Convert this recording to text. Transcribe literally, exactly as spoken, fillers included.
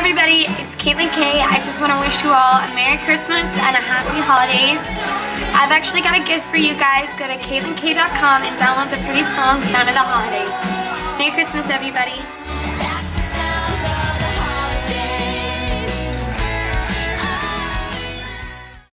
everybody, it's Kaitlyn K. I just want to wish you all a Merry Christmas and a Happy Holidays. I've actually got a gift for you guys. Go to kaitlyn k dot com and download the free song Sound of the Holidays. Merry Christmas, everybody.